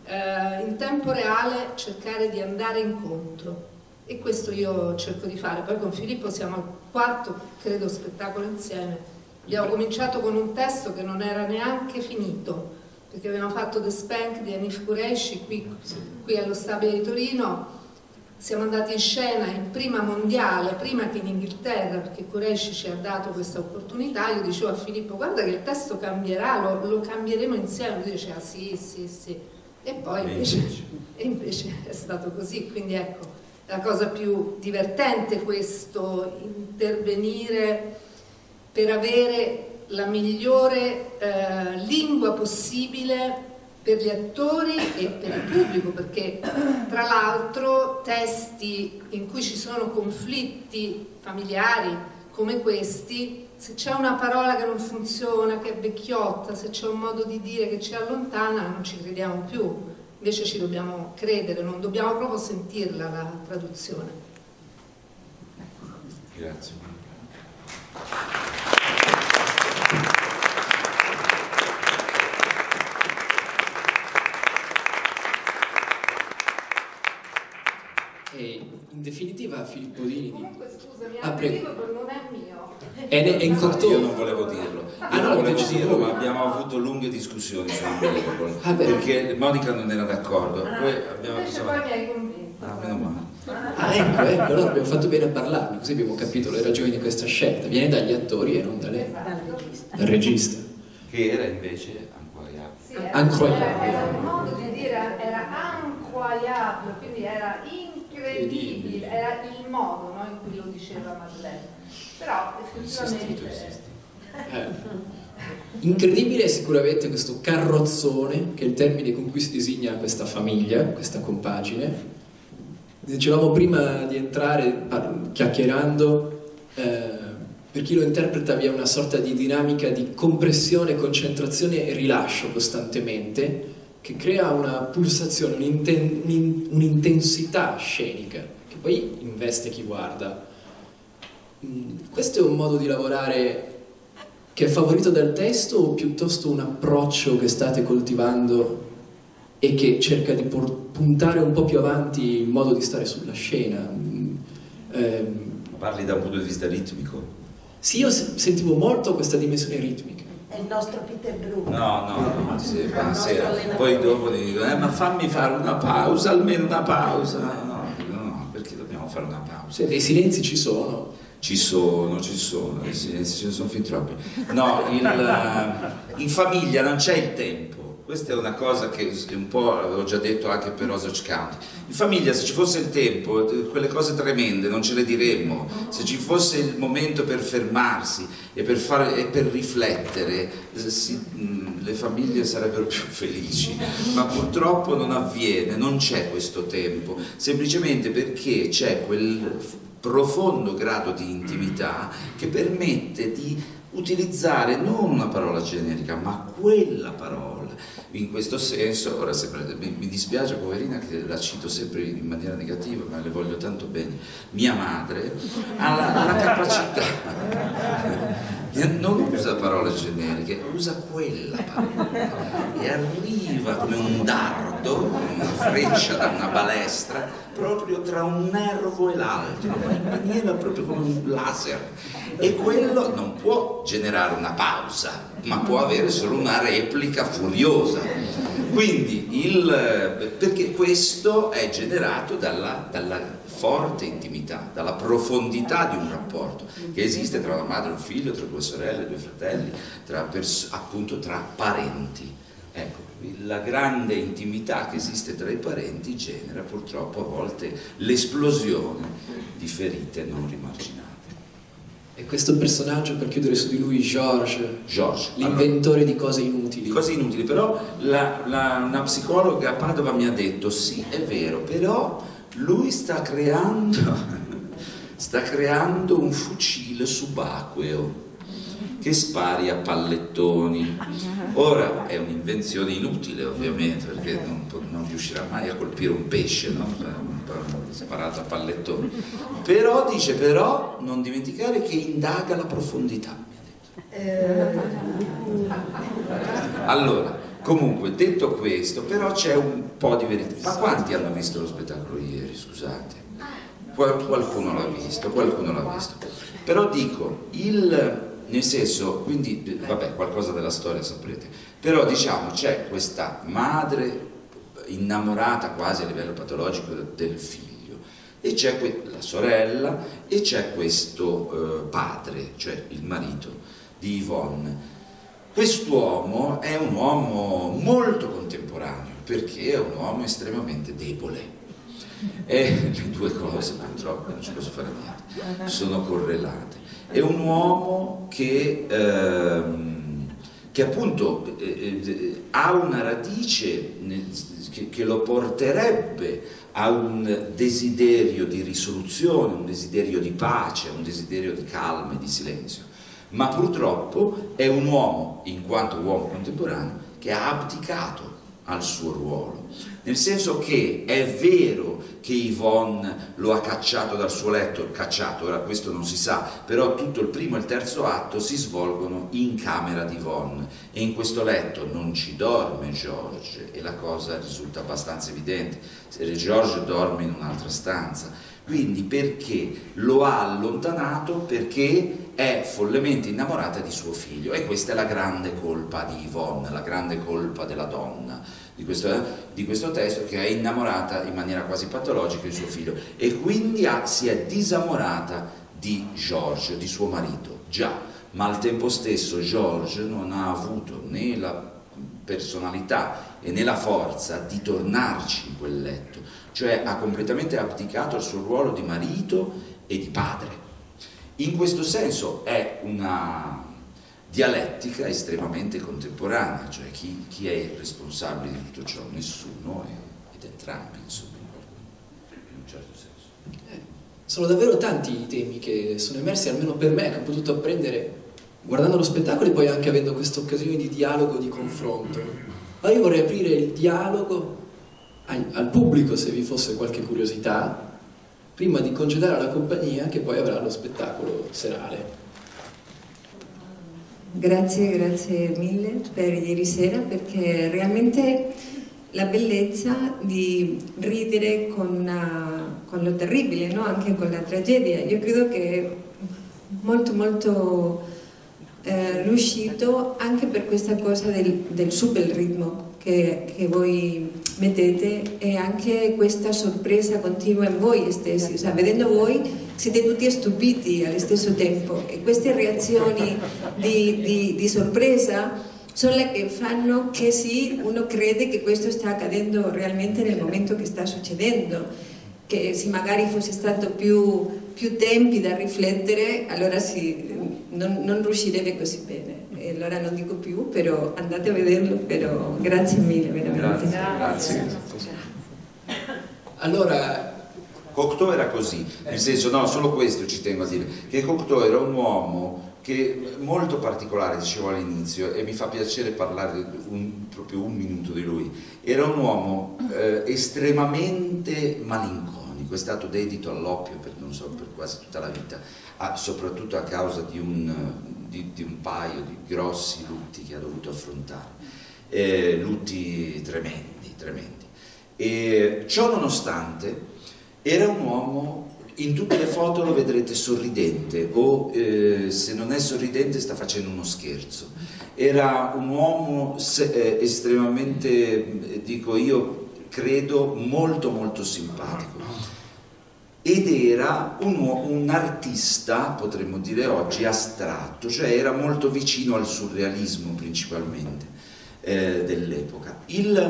in tempo reale cercare di andare incontro. E questo io cerco di fare. Poi con Filippo siamo al 4, credo, spettacolo insieme. Abbiamo cominciato con un testo che non era neanche finito, perché avevamo fatto The Spank di Hanif Kureishi qui allo Stabile di Torino. Siamo andati in scena in prima mondiale, prima che in Inghilterra, perché Kureishi ci ha dato questa opportunità. Io dicevo a Filippo, guarda che il testo cambierà, lo cambieremo insieme. Lui diceva sì. E poi invece è stato così, quindi ecco, la cosa più divertente questo, intervenire per avere la migliore lingua possibile per gli attori e per il pubblico, perché tra l'altro testi in cui ci sono conflitti familiari come questi, se c'è una parola che non funziona, che è vecchiotta, se c'è un modo di dire che ci allontana, non ci crediamo più. Invece ci dobbiamo credere, non dobbiamo proprio sentirla la traduzione. Grazie. E in definitiva Filippo Dini. Comunque scusami, prego. non è mio. È in Io cartone. non volevo dirlo, no, volevo dirlo, ma abbiamo avuto lunghe discussioni sull'Unbelievable, perché Monica non era d'accordo. Poi abbiamo Invece poi mi hai convinto. meno male. Ecco, allora abbiamo fatto bene a parlarne, così abbiamo capito le ragioni di questa scelta. Viene dagli attori e non da lei, dal regista. Che era invece incroyable. Sì, Incroyable. era un modo di dire, era incroyable, quindi era incredibile, era il modo, no, in cui lo diceva Madeleine. Però effettivamente... Incredibile è sicuramente questo carrozzone, che è il termine con cui si designa questa famiglia, questa compagine. Dicevamo prima di entrare, chiacchierando, per chi lo interpreta vi è una sorta di dinamica di compressione, concentrazione e rilascio costantemente, che crea una pulsazione, un'intensità scenica, che poi investe chi guarda. questo è un modo di lavorare che è favorito dal testo o piuttosto un approccio che state coltivando e che cerca di puntare un po' più avanti il modo di stare sulla scena? Parli da un punto di vista ritmico? Sì, io sentivo molto questa dimensione ritmica. È il nostro Peter Brook. No, sì, buonasera. Poi dopo ti dico, ma fammi fare una pausa, almeno una pausa. No, perché dobbiamo fare una pausa? Dei silenzi ci sono. Ci sono, dei silenzi ce ne sono fin troppi. No, in famiglia non c'è il tempo. Questa è una cosa che un po' avevo già detto anche per Osage County. In famiglia, se ci fosse il tempo, quelle cose tremende non ce le diremmo. Se ci fosse il momento per fermarsi e per riflettere, le famiglie sarebbero più felici. Ma purtroppo non avviene, non c'è questo tempo, semplicemente perché c'è quel profondo grado di intimità che permette di utilizzare non una parola generica, ma quella parola. In questo senso, ora mi dispiace, poverina, che la cito sempre in maniera negativa, ma le voglio tanto bene. Mia madre ha la capacità, non usa parole generiche, usa quella parola e arriva come un dardo, una freccia da una balestra, proprio tra un nervo e l'altro, in maniera proprio come un laser. E quello non può generare una pausa, ma può avere solo una replica furiosa. Quindi perché questo è generato dalla forte intimità, dalla profondità di un rapporto che esiste tra una madre e un figlio, tra due sorelle, due fratelli, appunto tra parenti. Ecco, la grande intimità che esiste tra i parenti genera purtroppo a volte l'esplosione di ferite non rimarginate. E questo personaggio, per chiudere su di lui, George, l'inventore di cose inutili. Cose inutili, però una psicologa a Padova mi ha detto, sì, è vero, però lui sta creando un fucile subacqueo che spari a pallettoni. Ora è un'invenzione inutile, ovviamente, perché non riuscirà mai a colpire un pesce, no? Sparato a pallettoni. Però dice, non dimenticare che indaga la profondità, mi ha detto. Allora, comunque, detto questo, però c'è un po' di verità. Ma quanti hanno visto lo spettacolo ieri, scusate? Qualcuno l'ha visto. Però dico, nel senso, quindi, vabbè, qualcosa della storia saprete, però diciamo c'è questa madre innamorata quasi a livello patologico del figlio, e c'è la sorella, e c'è questo padre, cioè il marito di Yvonne. Quest'uomo è un uomo molto contemporaneo, perché è un uomo estremamente debole, e le due cose purtroppo non ci posso fare niente, sono correlate. È un uomo che appunto ha una radice che lo porterebbe a un desiderio di risoluzione, un desiderio di pace, un desiderio di calma e di silenzio, ma purtroppo è un uomo, in quanto uomo contemporaneo, che ha abdicato al suo ruolo, nel senso che è vero che Yvonne lo ha cacciato dal suo letto, ora questo non si sa, però tutto il primo e il terzo atto si svolgono in camera di Yvonne, e in questo letto non ci dorme George, e la cosa risulta abbastanza evidente. George dorme in un'altra stanza, quindi perché lo ha allontanato? Perché è follemente innamorata di suo figlio, e questa è la grande colpa di Yvonne, la grande colpa della donna di questo testo, che è innamorata in maniera quasi patologica di suo figlio, e quindi si è disamorata di George, di suo marito, già, ma al tempo stesso George non ha avuto né la personalità e né la forza di tornarci in quel letto, cioè ha completamente abdicato al suo ruolo di marito e di padre. In questo senso è una dialettica estremamente contemporanea, cioè chi è il responsabile di tutto ciò? Nessuno, ed entrambi, insomma, in un certo senso. Sono davvero tanti i temi che sono emersi, almeno per me, che ho potuto apprendere guardando lo spettacolo e poi anche avendo questa occasione di dialogo, di confronto. Ma io vorrei aprire il dialogo al pubblico, se vi fosse qualche curiosità, prima di congedare la compagnia che poi avrà lo spettacolo serale. Grazie mille per ieri sera, perché realmente la bellezza di ridere con lo terribile, no? Anche con la tragedia. Io credo che è molto riuscito anche per questa cosa del super ritmo che voi mettete, e anche questa sorpresa continua in voi stessi, cioè, vedendo voi siete tutti stupiti allo stesso tempo, e queste reazioni di sorpresa sono le che fanno che sì, uno crede che questo sta accadendo realmente nel momento che sta succedendo, che se magari fosse stato più tempi da riflettere, allora non riuscirebbe così bene. E allora non dico più, però andate a vederlo, però grazie mille, veramente. Grazie. Allora, Cocteau era così, nel senso, no, solo questo ci tengo a dire, che Cocteau era un uomo che molto particolare, dicevo all'inizio, e mi fa piacere parlare proprio un minuto di lui. Era un uomo estremamente malinconico, è stato dedito all'oppio per quasi tutta la vita, soprattutto a causa di un paio di grossi lutti che ha dovuto affrontare, lutti tremendi. E ciò nonostante era un uomo, in tutte le foto lo vedrete sorridente, o se non è sorridente sta facendo uno scherzo. Era un uomo estremamente, dico io, credo molto simpatico, ed era un artista, potremmo dire oggi, astratto, cioè era molto vicino al surrealismo principalmente dell'epoca.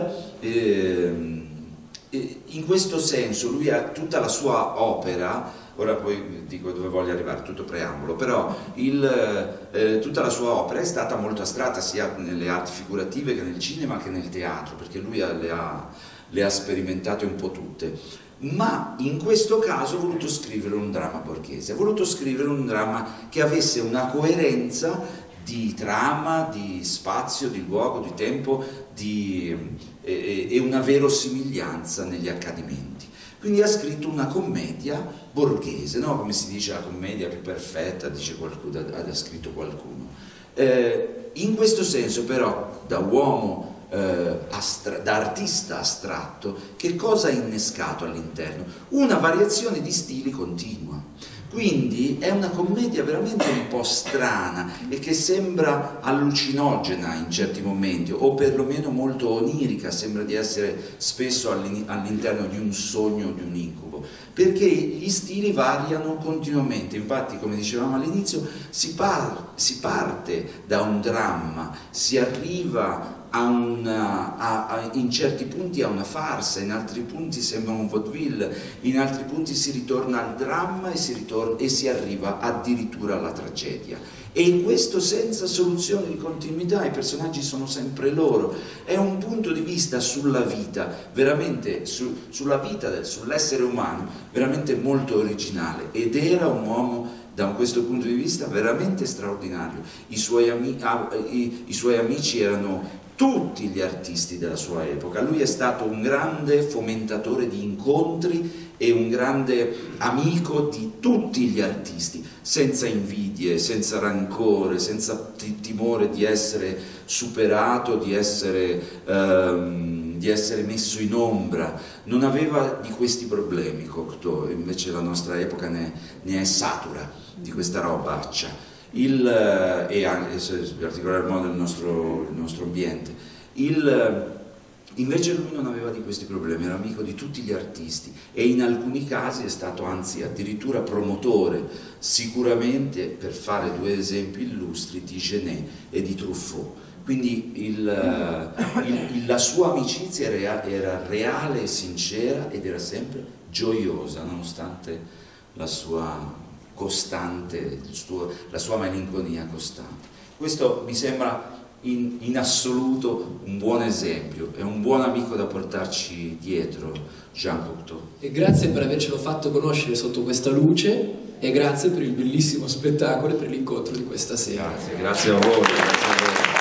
In questo senso lui ha tutta la sua opera, ora poi dico dove voglio arrivare, tutto preambolo, però tutta la sua opera è stata molto astratta, sia nelle arti figurative che nel cinema che nel teatro, perché lui le ha sperimentate un po' tutte. Ma in questo caso ha voluto scrivere un dramma borghese, ha voluto scrivere un dramma che avesse una coerenza di trama, di spazio, di luogo, di tempo e una verosimiglianza negli accadimenti. Quindi ha scritto una commedia borghese, no? Come si dice, la commedia più perfetta, dice qualcuno, ha scritto qualcuno. In questo senso però, da uomo, da artista astratto, che cosa ha innescato all'interno? Una variazione di stili continua. Quindi è una commedia veramente un po' strana e che sembra allucinogena in certi momenti, o perlomeno molto onirica, sembra di essere spesso all'interno di un sogno, di un incubo, perché gli stili variano continuamente. Infatti, come dicevamo all'inizio, si parte da un dramma, si arriva in certi punti a una farsa, in altri punti sembra un vaudeville, in altri punti si ritorna al dramma e si arriva addirittura alla tragedia, e questo senza soluzione di continuità. I personaggi sono sempre loro. È un punto di vista sulla vita, veramente sulla vita, sull'essere umano, veramente molto originale, ed era un uomo da questo punto di vista veramente straordinario. I suoi amici erano tutti gli artisti della sua epoca. Lui è stato un grande fomentatore di incontri e un grande amico di tutti gli artisti, senza invidie, senza rancore, senza timore di essere superato, di essere messo in ombra. Non aveva di questi problemi Cocteau, invece la nostra epoca ne è satura di questa robaccia. E anche in particolar modo il nostro ambiente. Invece lui non aveva di questi problemi, era amico di tutti gli artisti, e in alcuni casi è stato anzi addirittura promotore, sicuramente, per fare due esempi illustri, di Genet e di Truffaut. Quindi la sua amicizia era reale e sincera, ed era sempre gioiosa, nonostante la sua costante, la sua malinconia costante. Questo mi sembra in assoluto un buon esempio, è un buon amico da portarci dietro, Jean Cocteau. E grazie per avercelo fatto conoscere sotto questa luce, e grazie per il bellissimo spettacolo e per l'incontro di questa sera. Grazie a voi. Grazie a voi.